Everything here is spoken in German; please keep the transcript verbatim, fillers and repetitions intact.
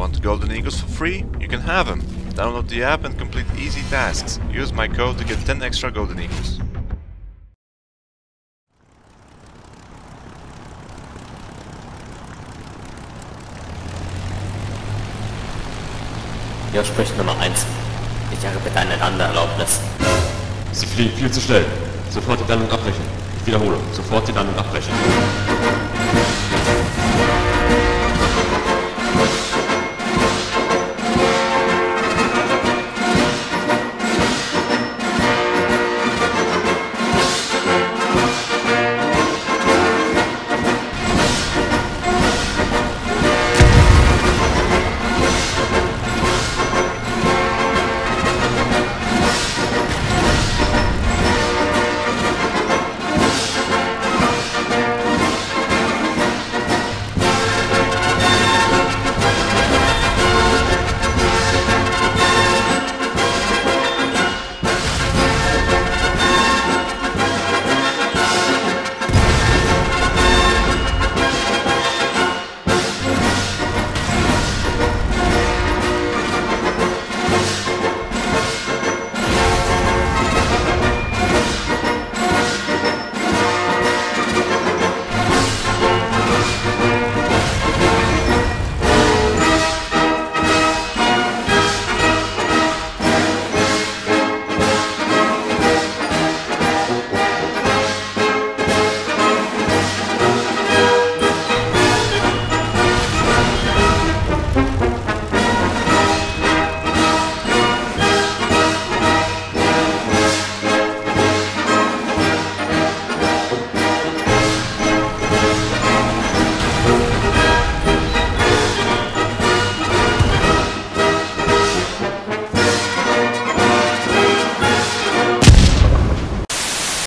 Want golden eagles for free? You can have them. Download the app and complete easy tasks. Use my code to get ten extra golden eagles. Ja, sprich Nummer eins. Ich jage bitte eine Landeerlaubnis. Sie fliegen viel zu schnell. Sofort die Landung abbrechen. Ich wiederhole, sofort die Landung abbrechen.